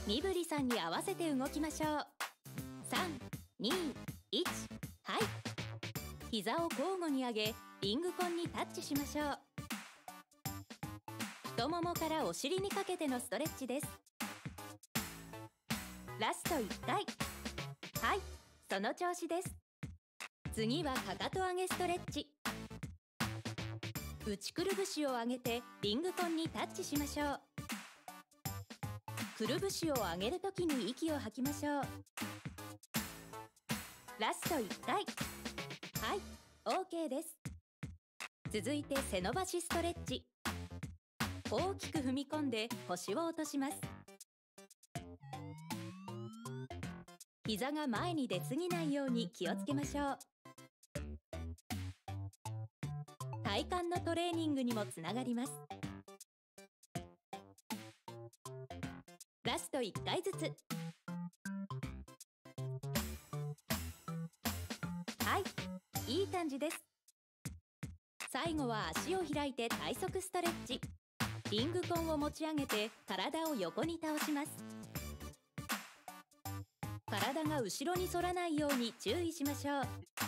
身振りさんに合わせて動きましょう。3、2、1、はい。膝を交互に上げ、リングコンにタッチしましょう。太ももからお尻にかけてのストレッチです。ラスト1回。はい、その調子です。次はかかと上げストレッチ。内くるぶしを上げてリングコンにタッチしましょう。くるぶしを上げるときに息を吐きましょう。ラスト1回。はい、OK です。続いて背伸ばしストレッチ。大きく踏み込んで腰を落とします。膝が前に出過ぎないように気をつけましょう。体幹のトレーニングにもつながります。ラスト1回ずつ。はい、いい感じです。最後は足を開いて体側ストレッチ。リングコンを持ち上げて体を横に倒します。体が後ろに反らないように注意しましょう。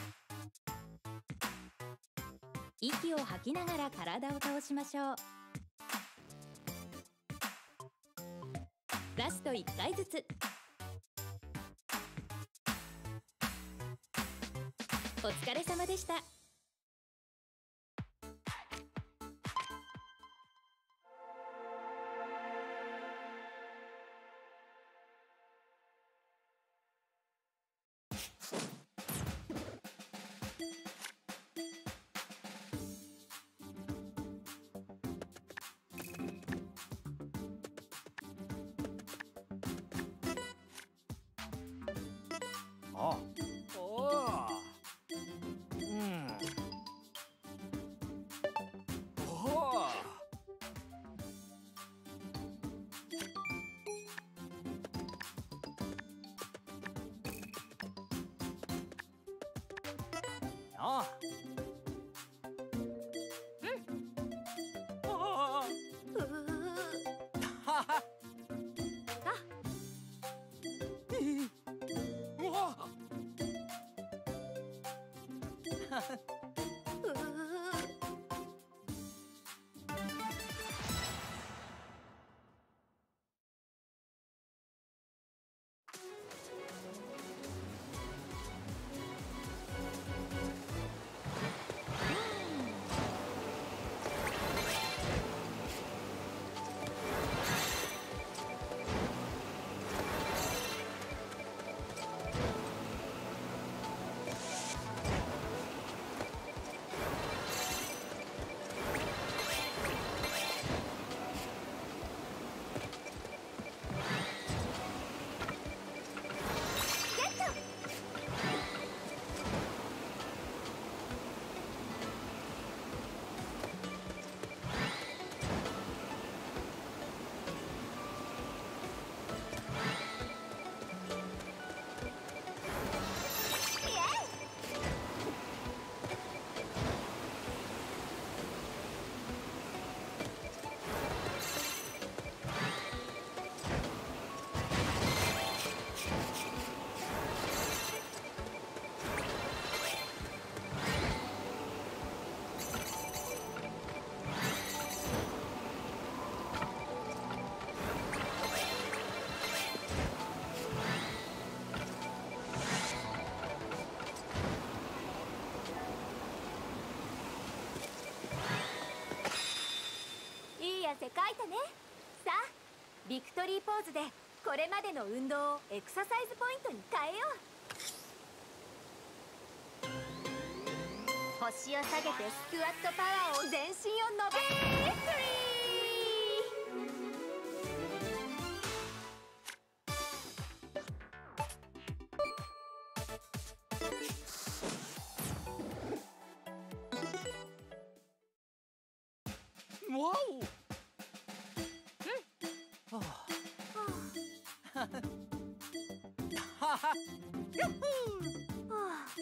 息を吐きながら体を倒しましょう。ラスト1回ずつ。お疲れ様でした。 あ、おー、うん、おー、あ、うん、あはは、うわいい汗かいたね。さあ、ビクトリーポーズでこれまでの運動をエクササイズポイントに変えよう。腰を下げてスクワットパワーを全身を伸ばす。ビクトリー。 わお、うん、はあ、はは、やっほー。 はあ、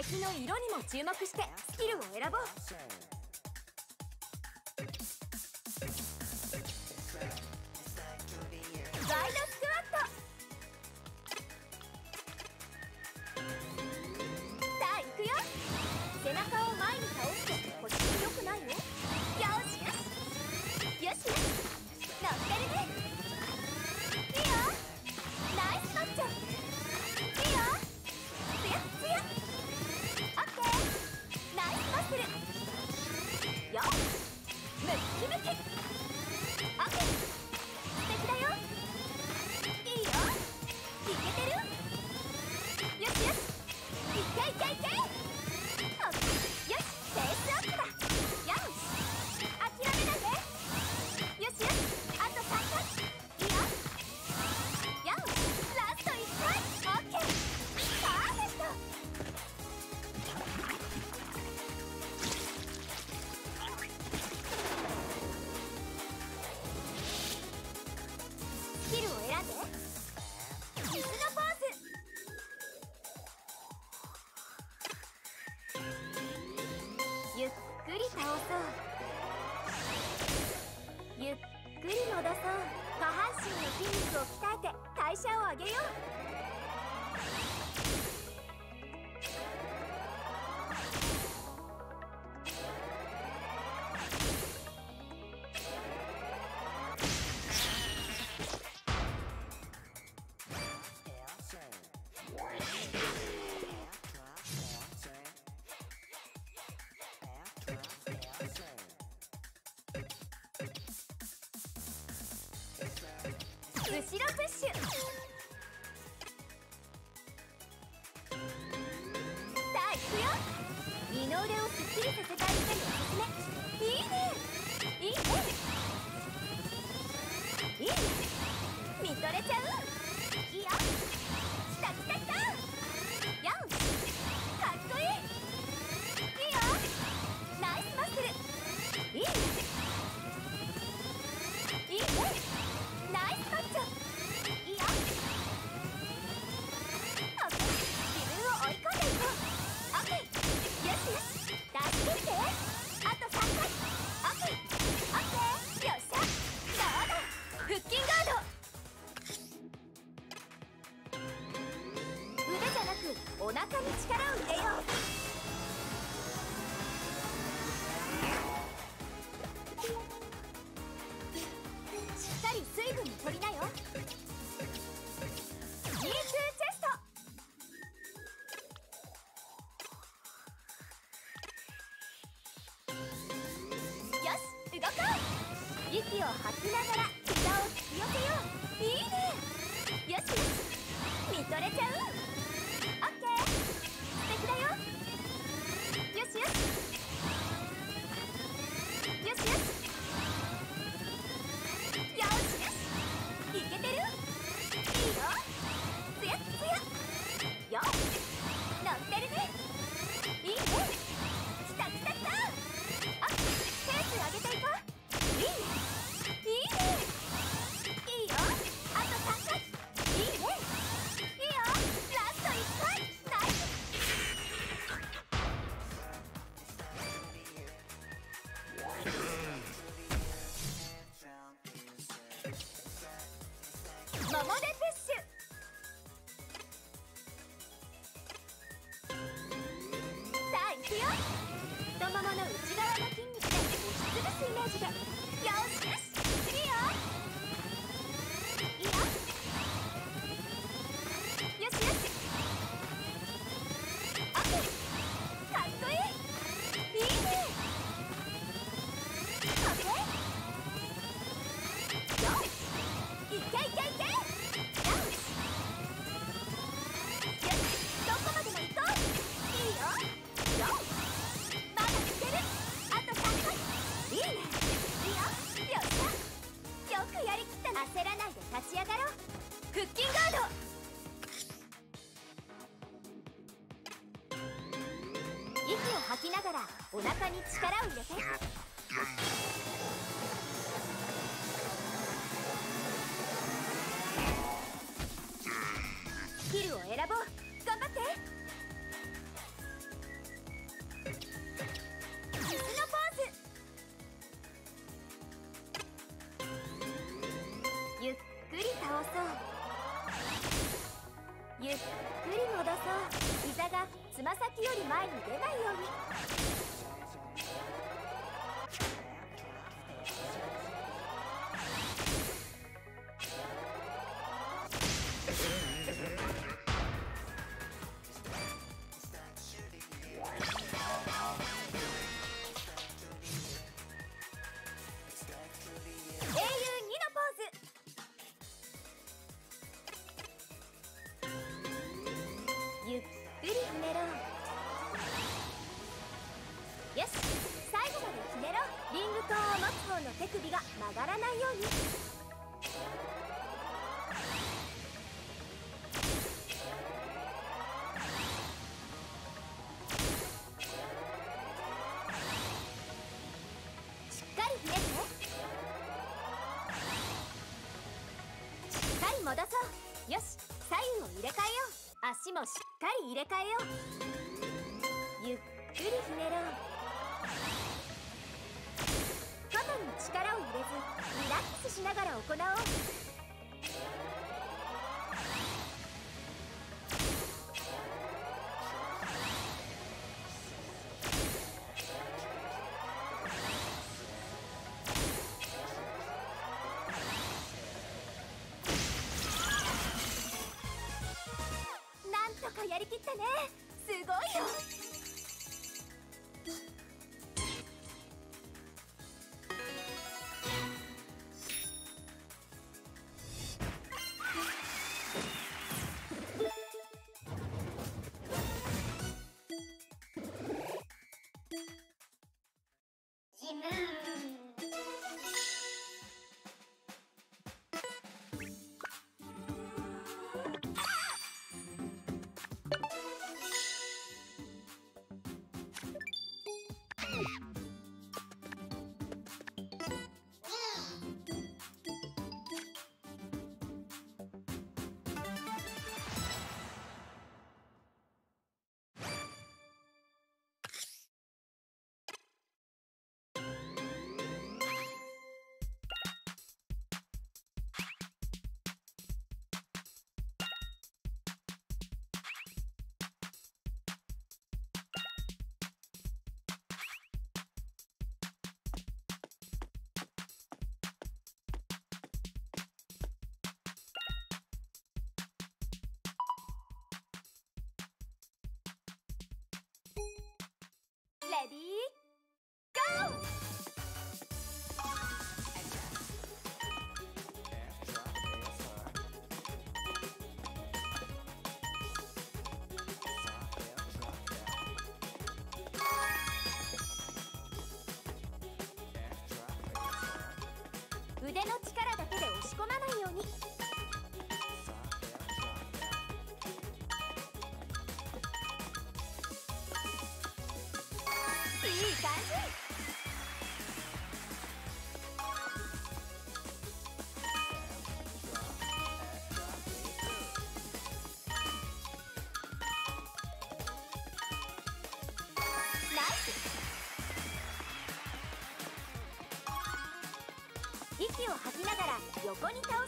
敵の色にも注目してスキルを選ぼう。ワイドスクワット。さあ行くよ。背中を前に倒すと腰に良くないよ。よしよしよしよし、乗ってるね。いいよ、ナイスマッチョ。いいよ、つやつや。オッケー、ナイスマッスル。よっ、ムッキムキ。オッケー、素敵だよ。いいよ、いけてる。よしよし、いけいけいけ。オッケー、よし、ペースアップだ。よし、諦めないで。よしよし、あと3回。いいよ。よし、ラスト1回。オッケー、パーフェクト。スキルを選んで。水のポーズ。ゆっくり倒そう。ゆっくり戻そう。下半身の筋肉を鍛えて代謝を上げよう。後ろプッシュ。さあ行くよ。二の腕をすっきりさせたい人におすすめ。いいねいいねいいね、見とれちゃう。いいよ、きたきたきた。よし、かっこいい。いいよ、ナイスマッスル。いいねいいね、ナイスマッチョ。いいよ。オッケー、自分を追い込んでいこう。オッケー、よしよし、出し切って。あと3回。オッケーオッケー、よっしゃ。どうだ、腹筋ガード。腕じゃなくお腹に力を入れよう。しっかり水分も取りなよ。G2 チェスト。よし、動こう。息を吐きながら膝を突き寄せよう。いいね、よしよし、見とれちゃう。オッケー、素敵だよ。よしよしよしよしよしよし、いけてる。いいよ、つやつや。よし、乗ってるね。いいね、きたきたきた。あ、ペース上げていこう。いいねいいねいいよ、あと3回。いいねいいよ、ラスト1回。ナイス。モモでプッシュ。さあ行くよ。太ももの内側の筋肉で押しつぶすイメージで。よしよし、いいよいいよ、よしよし。オッケー、かっこいい。いいね、オッケー。よし、いけいけいけ。よしよし、どこまでも行こう。いいよ、よし、まだいける。あと3回。いいね、いいよ、よっしゃ。よくやりきったな。焦らないで立ち上がろう。腹筋ガード。息を吐きながらお腹に力を入れて。スキルを選ぼう。頑張って。 くり倒そう。ゆっくり戻そう。膝がつま先より前に出ないように。英雄2のポーズ。ゆっくりひねろう。よし、最後までひねろう。リングコーンを持つ方の手首が曲がらないように。しっかりひねって。しっかり戻そう。よし、左右を入れ替えよう。足もしっかり入れ替えよう。ゆっくりひねろう。肩に力を入れずリラックスしながら行おう。なんとかやりきったね。すごいよ。ジムレディーゴー。腕の力だけで押し込まないように。いい感じ。ナイス。息を吐きながら横に倒そう。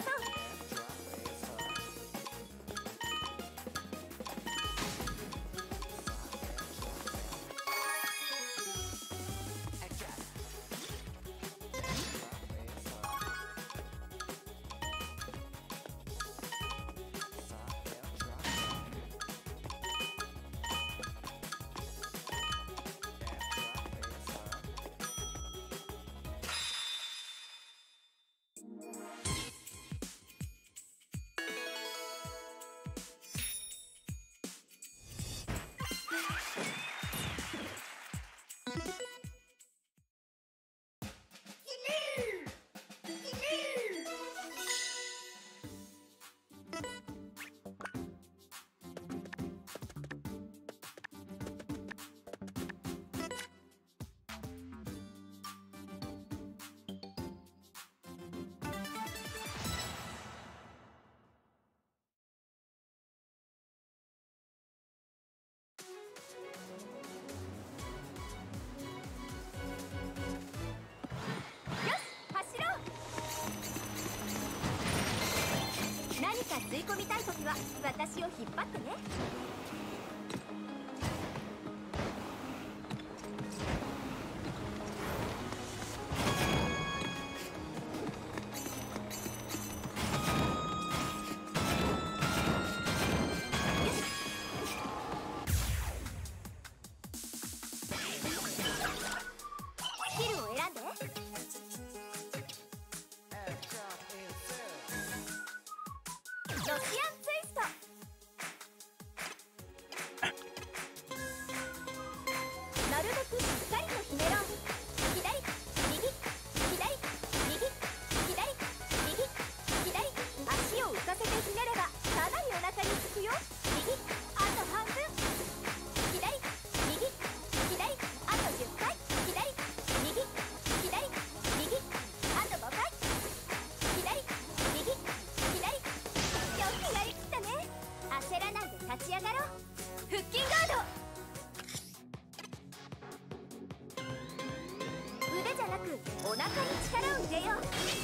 吸い込みたい時は私を引っ張ってね。ロシアンツイスト。なるべくしっかりとひねろう。左右左右左右左、足を浮かせてひねればかなりお腹につくよ。右、あと半分。左右左、あと10回。左右左右、あと5回。左右左、よくやりきったね。焦らないで立ち上がろう。腹筋ガード。腕じゃなくお腹に力を入れよう。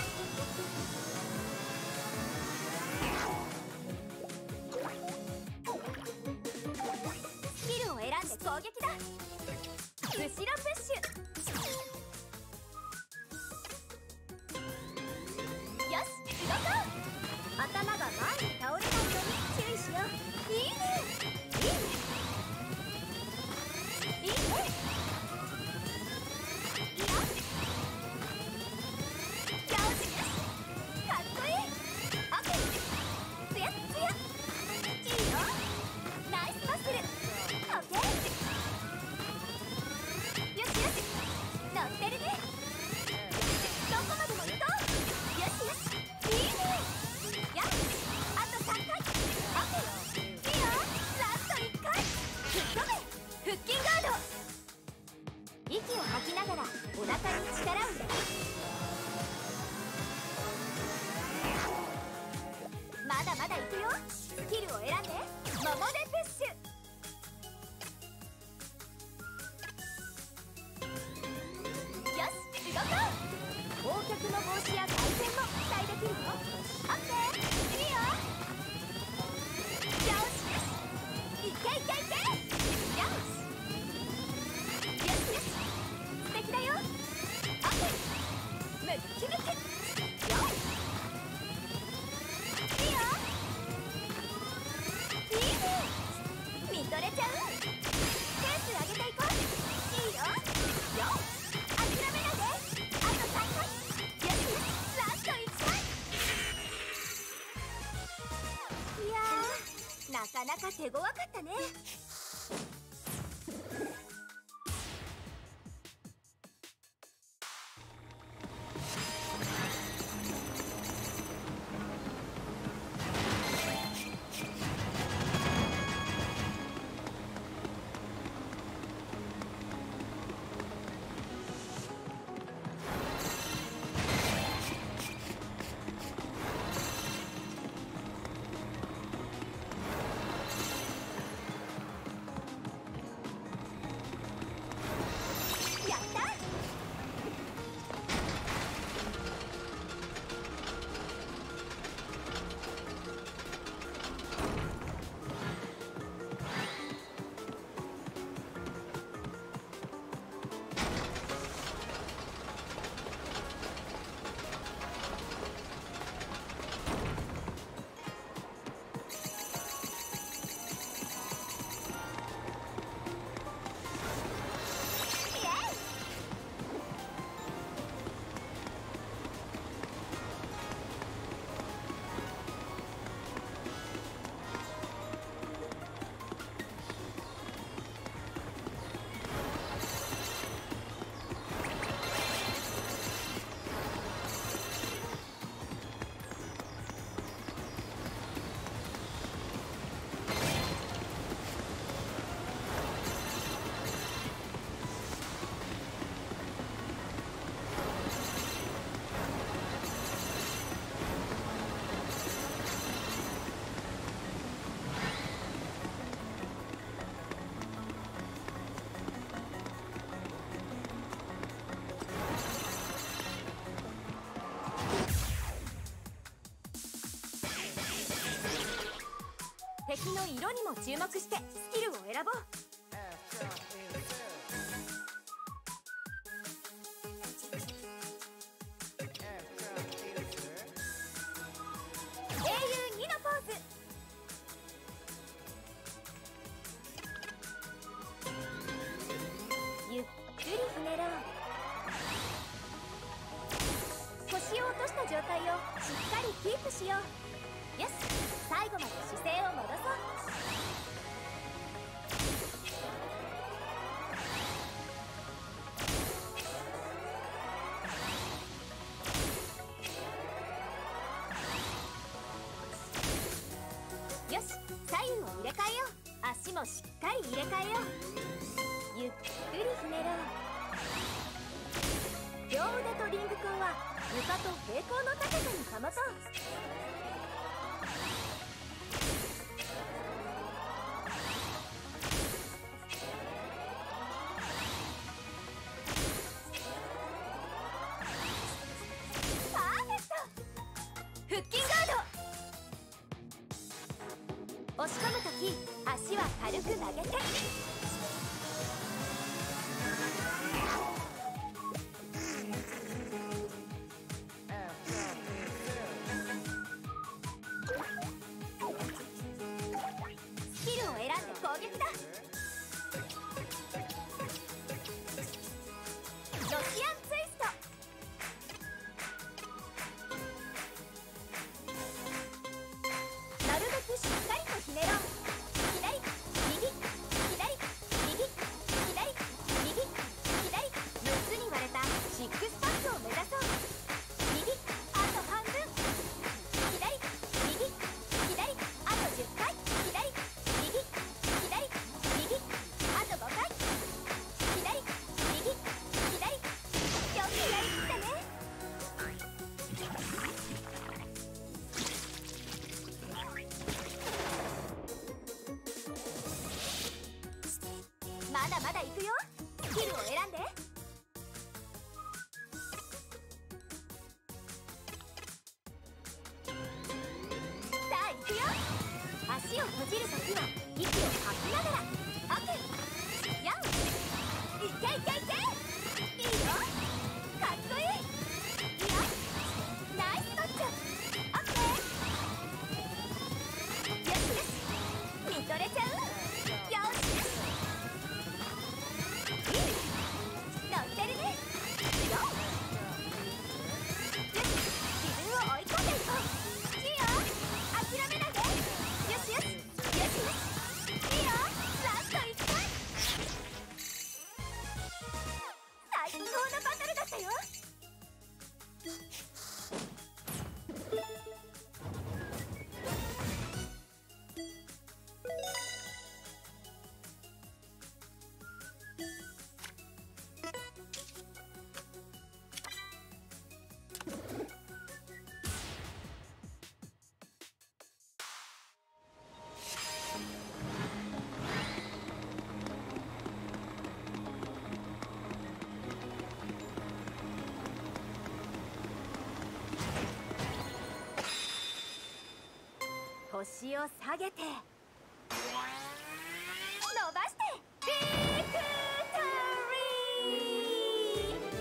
スキルを選んで攻撃だ。後ろプッシュ。よし、動こう。頭が前に倒れないように注意しよう。いいねいいねいいね。いいよ。よしよし、かっこいい。オッケー、つやっつや。いいよ、ナイスマッスル。オッケー。よしよし、乗ってるね。どこまでも行こう。よしよし、いいね。よし、あと3回。オッケー、いいよ。ラスト1回。吹っ飛べ、腹筋ガード。息を吐きながらお腹に力を入れる。まだまだいくよ。スキルを選んでモモデプッシュ。よし、動こう。横脚の防止や回転も期待できるよ。オッケー、いいよ。よしよし、いけいけいけ。よしよしよし、素敵だよ。オッケー、ムッキムキ。よし、いいよ。いいね、見とれちゃう。ペース上げていこう。いいよ。よし、諦めないで。あと3回。よしよし、ラスト1回。いやー、なかなか手強かったね。 の色にも注目してスキルを選ぼう。英雄2のポーズ。ゆっくりひねろう。腰を落とした状態をしっかりキープしよう。よし、最後まで姿勢を戻そう。よし、左右を入れ替えよう。足もしっかり入れ替えよう。ゆっくりひねろう。両腕とリングコンは床と平行の高さに保とう。パーフェクト。腹筋ガード。押し込むとき足は軽く曲げて。スキルを選んで攻撃だ。ロシアンツイスト。なるべくしっかりとひねろう。左右左右左右左、6つに割れたシックスパックを目指そう。右あと半分。左右左あと10回。左右左右あと5回。左右左、よくやりきったね。まだまだいくよ。スキルを選んで。さあいくよ。足を閉じるときは息を吐きながら。オッケー。やん、いけいけいけ。いいよ、かっこいい。いや、ナイスマッチョ。オッケー。よしよし、見とれちゃう。よしよし、いい、乗ってるね。よし、自分を追い込んでいこう。いいよ、諦めないで。よしよしよしよし、いいよ、ラスト1回。最高のバトルだったよ。腰を下げて伸ばして、ビクトリー。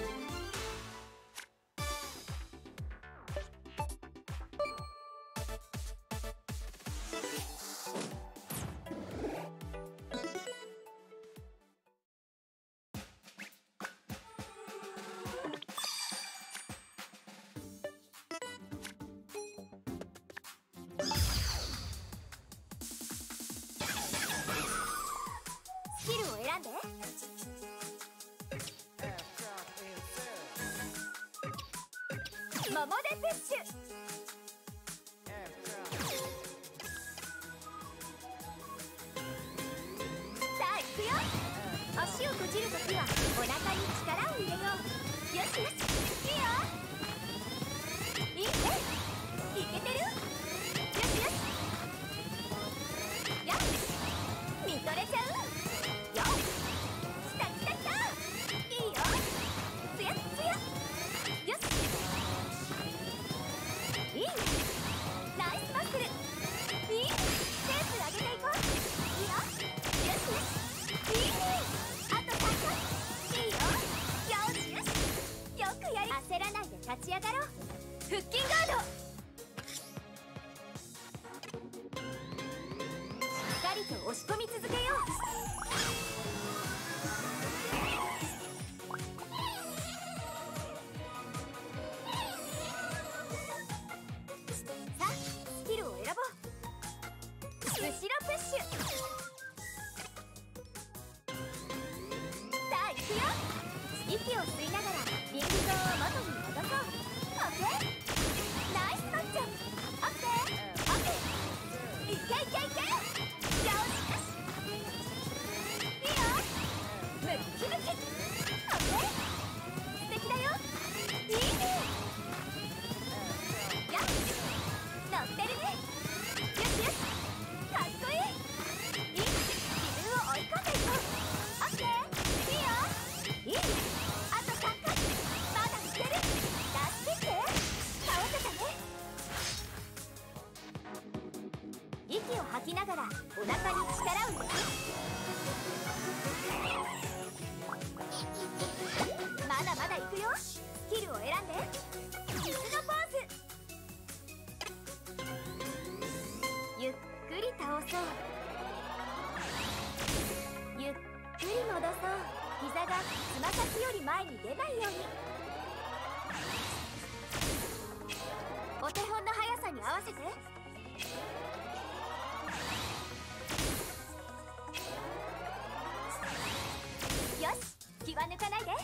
スキルを選んで。桃でプッシュ。さあ行くよ。足を閉じるときはお腹に力を入れよう。よしよし、いいよ。いいね、いけてる。よしよし、よし、見とれちゃう。よし、きたきたきた。いいよ、つやつや。よし、いいね、ナイスマッスル。いいね、ペース上げていこう。 上がろう。腹筋ガード。しっかりと押し込み続けよう。さあ、スキルを選ぼう。後ろプッシュ。さあ行くよ。息を吸いながらリングゾーンを元に戻そう。オッケー。ナイスマッチョ。オッケーオッケー。いけいけいけ。よしよし。いいよ。ムッキムキ。オッケー。素敵だよ。いいね。よし。乗ってるね。よしよし。かっこいい。いい。自分を追い込んでいこう。オッケー。いいよ。いいね。あと3回。まだいける。出してって。倒せたね。息を吐きながらお腹に力を入れて。まだまだいくよ。スキルを選んで。椅子のポーズ。ゆっくり倒そう。ゆっくり戻そう。膝がつま先より前に出ないように。お手本の速さに合わせて。よし、気は抜かないで。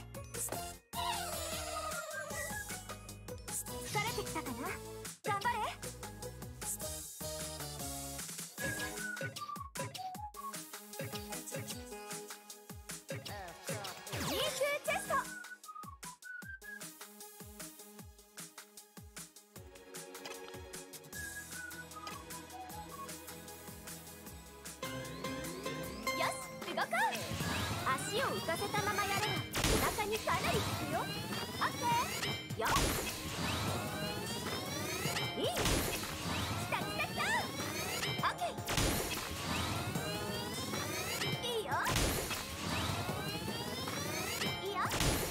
疲れてきたかな。頑張れ。ニークチェスト。よし、動こう。足を浮かせたままやればお腹にかなり効くよ。オッケー。よっ、いいね。きたきたきた。オッケー。いいよいいよ。よ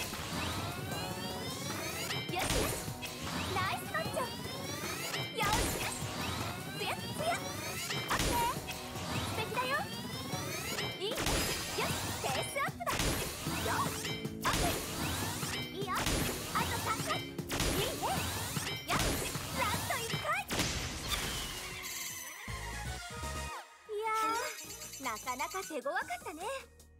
しよし。ナイスマッチョ。よしよし。つやつや。オッケー。素敵だよ。いいね。よし、ペースアップだ。よし、オッケー。いいよ。あと3回。いいね。よし、ラスト1回。いやー、なかなか手強かったね。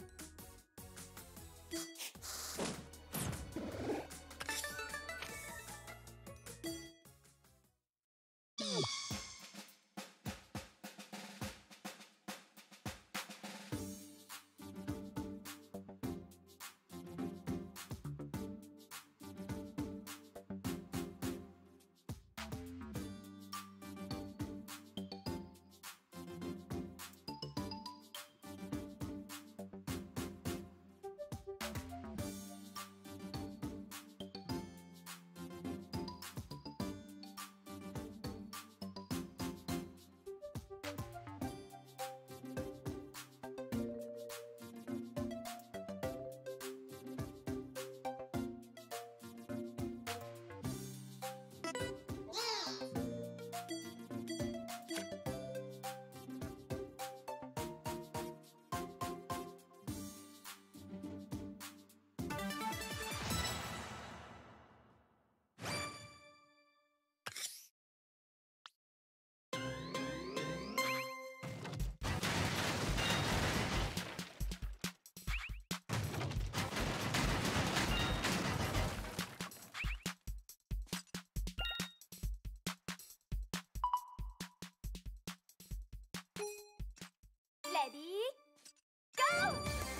レディーゴー。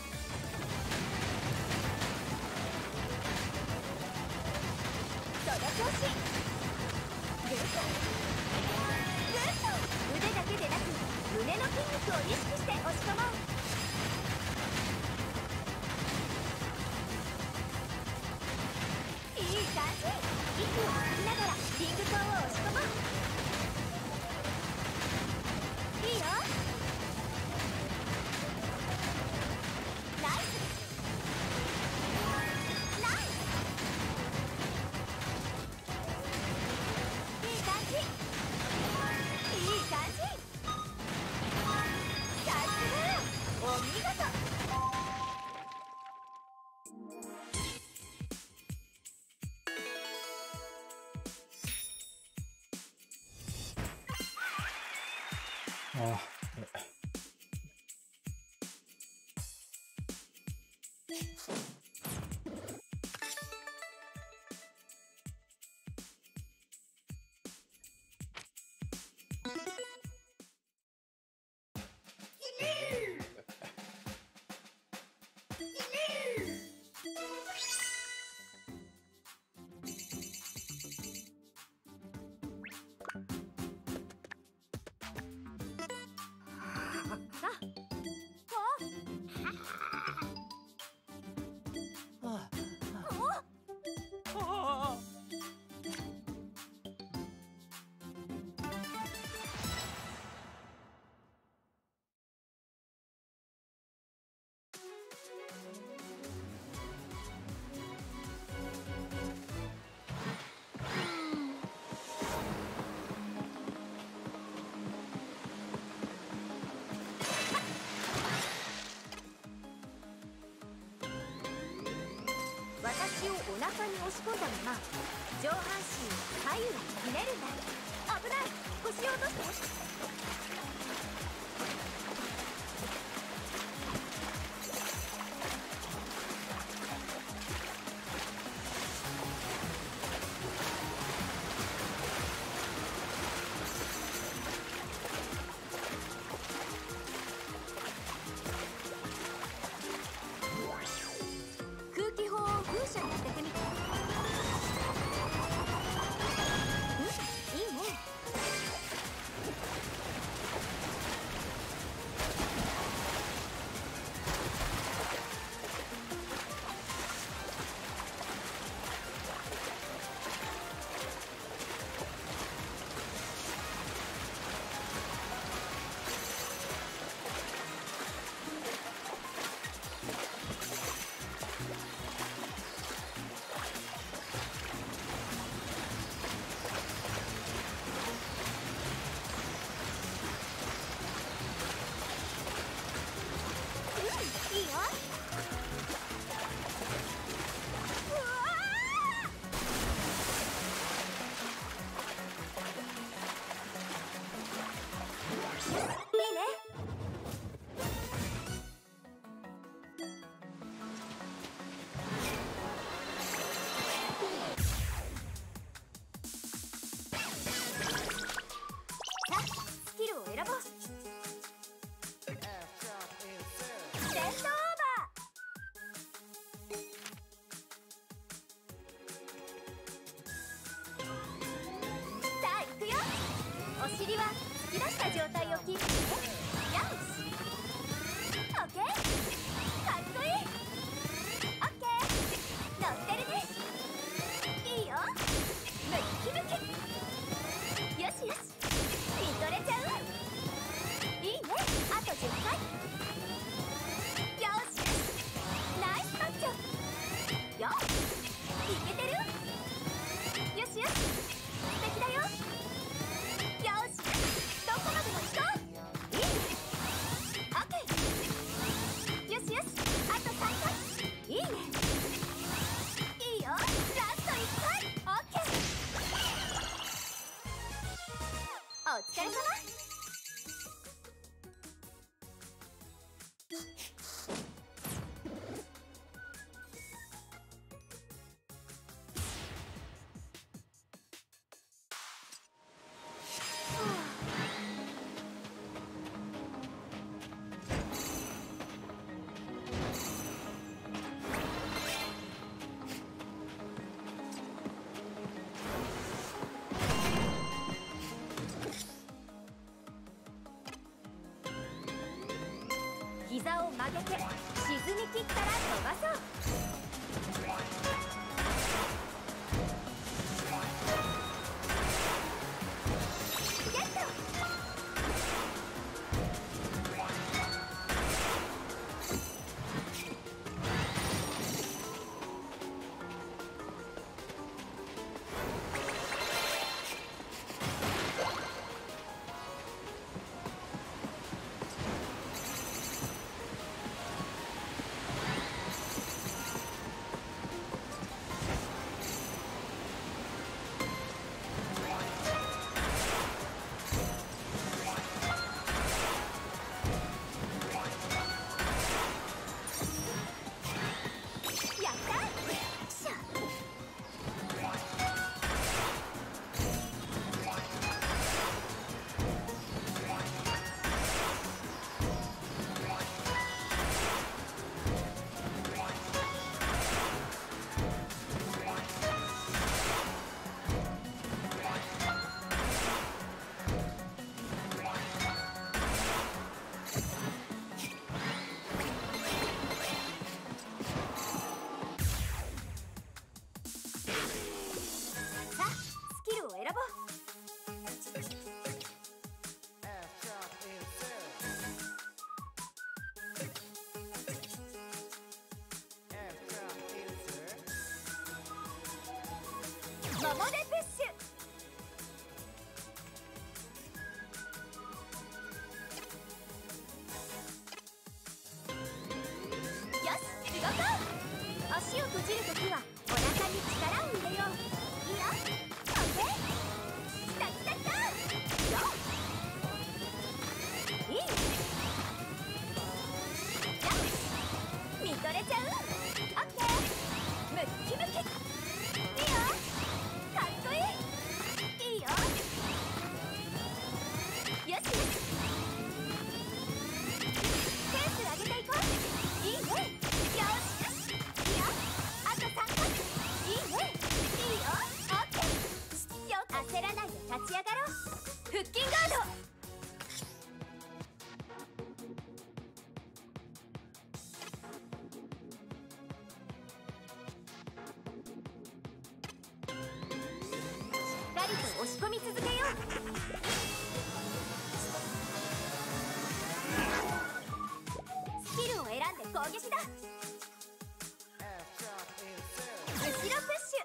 その調子。グッとグッと。腕だけでなく胸の筋肉を意識して押し込もう。いい感じ。息を吐きながらリングコーンを押し込もう。いいよ。ナイスナイス。 あ私をお腹に押し込んだまま上半身を左右にひねるんだ。危ない、腰を落として。空気砲を風車に当ててみて。いいね。いいよ。うわー！いいね。さあ、スキルを選ぼう。戦闘オーバー。さあ行くよ。お尻は突き出した状態をキープして。よし、オッケー。かっこいい。オッケー、乗ってるね。いいよ、ムッキムキ。よしよし、見とれちゃう。いいね、あと10回。よし、ナイスマッチョ。よし、いけてる。よしよし、素敵だよ。よし、どこまでも行こう。いいね、オッケー。よしよし、あと3回。いいね、いいよ、ラスト1回。オッケー。お疲れ様。膝を曲げて沈み切ったら飛ばそう。ゲット。 焦らないで立ち上がろう。腹筋ガード。しっかりと押し込み続けよう。スキルを選んで攻撃だ。後ろプッシュ。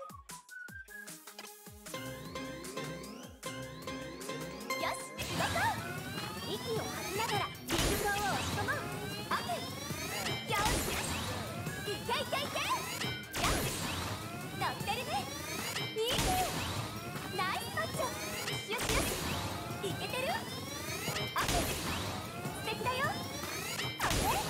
よし、動こう。息を吐きながらリングコンを押し込もう。オッケー。よし、いけいけいけ。よし、乗ってるね。いいね。ナイスマッチョ。よしよし、いけてる。オッケー。素敵だよ。オッケー。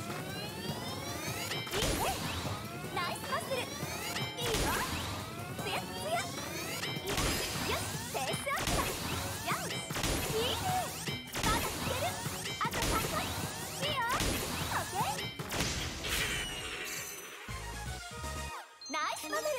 いいね。ナイスマッスル。いいよ。つやつや。よし、ペースアップだ。よし、いいね。まだいける。あと3回。いいよ。オッケー。ナイスバブル。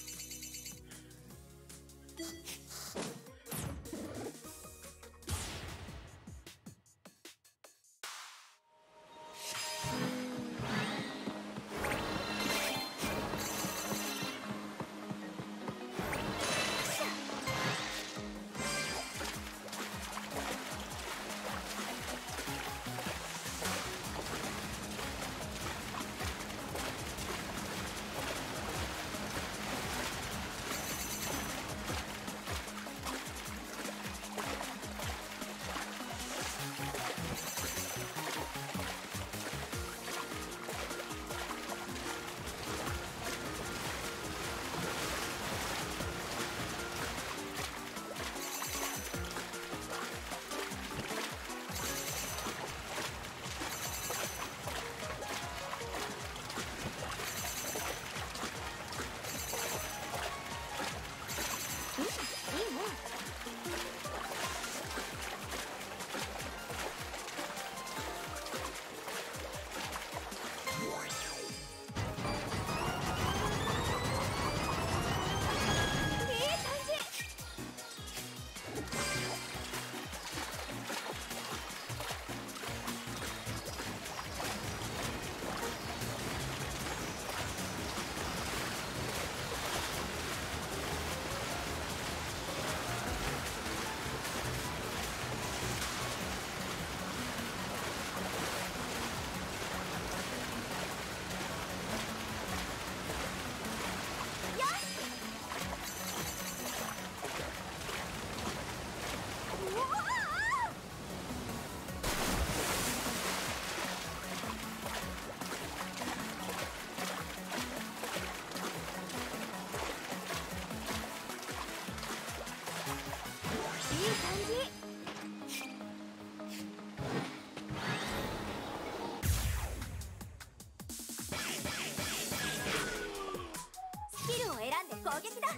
攻撃だ。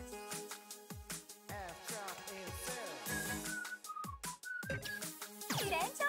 レンジオーバー。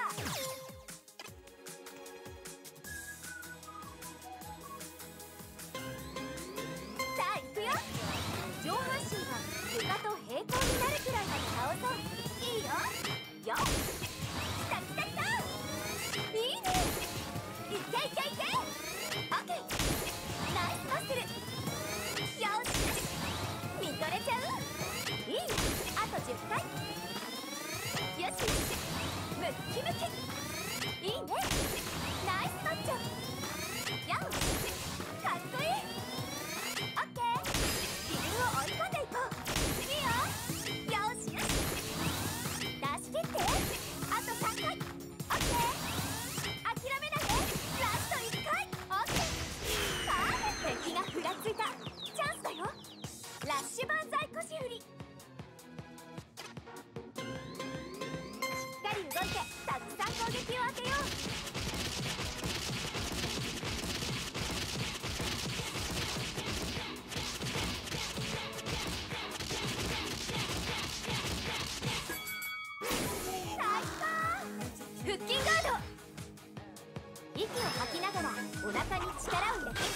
さあ行くよ。上半身が床と平行になるくらいまで倒そう。いいよ。よっ、きたきたきた。いいね。いけいけいけ。オッケー。ナイスマッスル。よし、見とれちゃう。いいよ。あと10回。よしよし、ムッキムキ。いいね。ナイスマッチョ。よし、かっこいい。オッケー。自分を追い込んでいこう。いいよ。よしよし、出し切って。あと3回。オッケー。諦めないで。ラスト1回。オッケー。パーフェクト。敵がふらついた。チャンスだよ。ラッシュバンザイ腰振り。動いてたくさん攻撃を当てよう。最高。腹筋ガード。息を吐きながらお腹に力を入れて。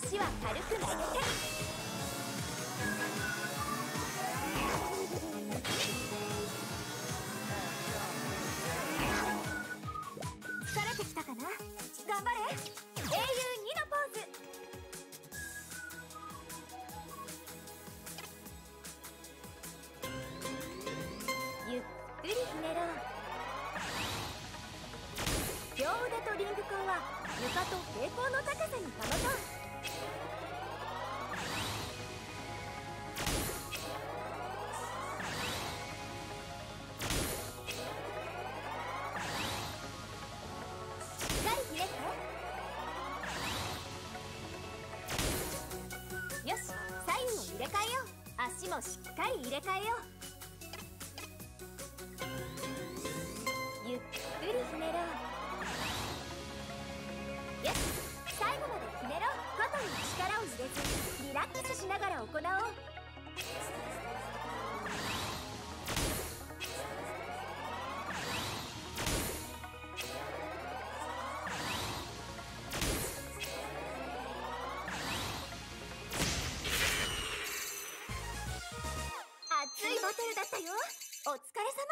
足は軽く曲げて。疲れてきたかな。頑張れ。英雄2のポーズ。ゆっくりひねろう。両腕とリングコンは床と平行の高さに保とう。しっかりひねって。よし、左右を入れ替えよう。足もしっかり入れ替えよう。ゆっくりひねろう。よし、最後までひねろう。肩に力を入れずリラックスしながら行おう。熱いバトルだったよ。お疲れ様。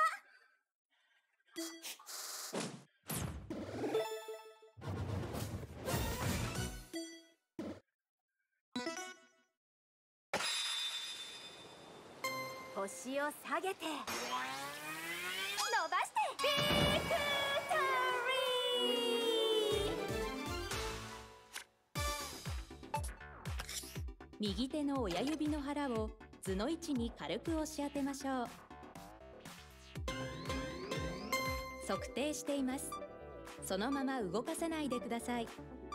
腰を下げて伸ばしてビクトリー。 右手の親指の腹を図の位置に軽く押し当てましょう。測定しています。そのまま動かさないでください。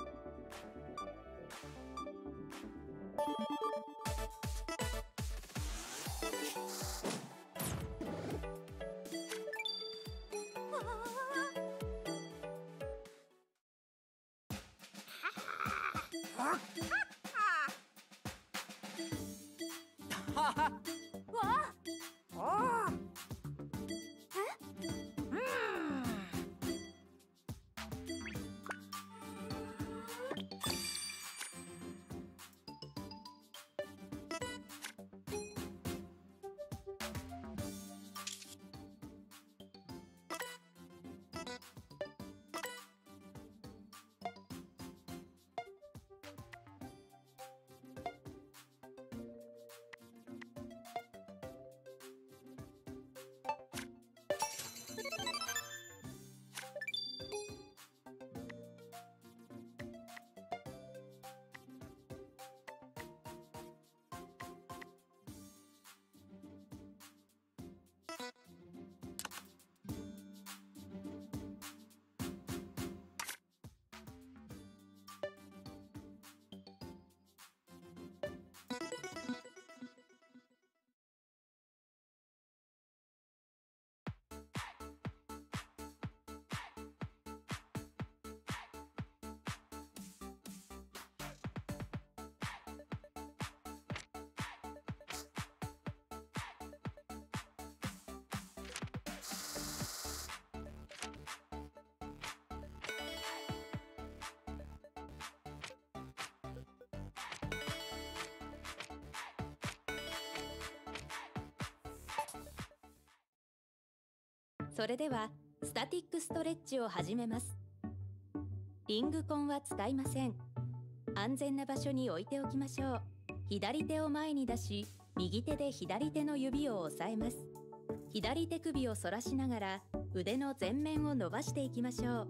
それではスタティックストレッチを始めます。リングコンは使いません。安全な場所に置いておきましょう。左手を前に出し、右手で左手の指を押さえます。左手首を反らしながら腕の前面を伸ばしていきましょう。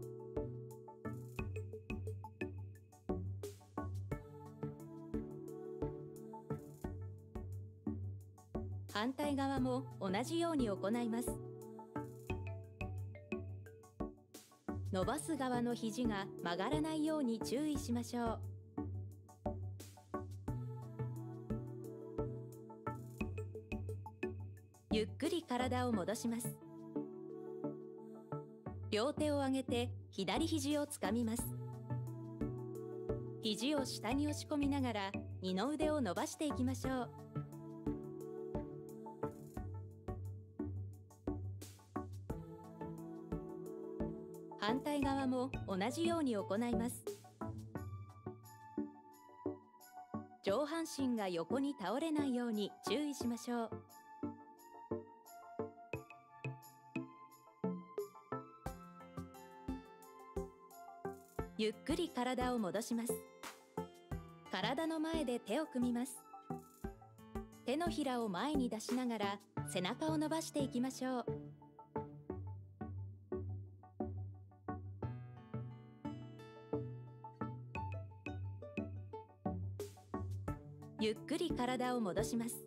反対側も同じように行います。伸ばす側の肘が曲がらないように注意しましょう。ゆっくり体を戻します。両手を上げて左肘をつかみます。肘を下に押し込みながら二の腕を伸ばしていきましょう。反対側も同じように行います。 上半身が横に倒れないように注意しましょう。ゆっくり体を戻します。体の前で手を組みます。手のひらを前に出しながら背中を伸ばしていきましょう。ゆっくり体を戻します。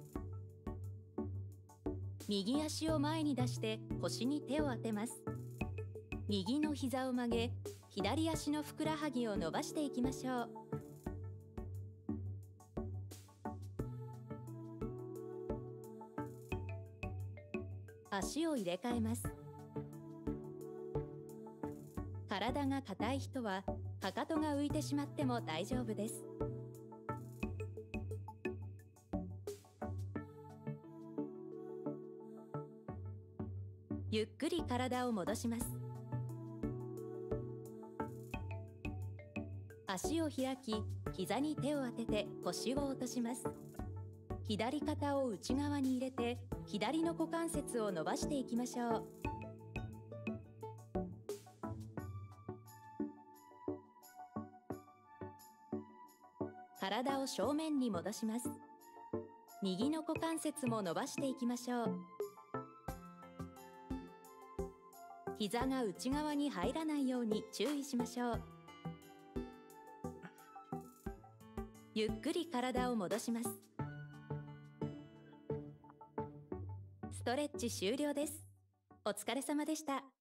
右足を前に出して腰に手を当てます。右の膝を曲げ、左足のふくらはぎを伸ばしていきましょう。足を入れ替えます。体が硬い人はかかとが浮いてしまっても大丈夫です。ゆっくり体を戻します。足を開き、膝に手を当てて腰を落とします。左肩を内側に入れて、左の股関節を伸ばしていきましょう。体を正面に戻します。右の股関節も伸ばしていきましょう。膝が内側に入らないように注意しましょう。ゆっくり体を戻します。ストレッチ終了です。お疲れ様でした。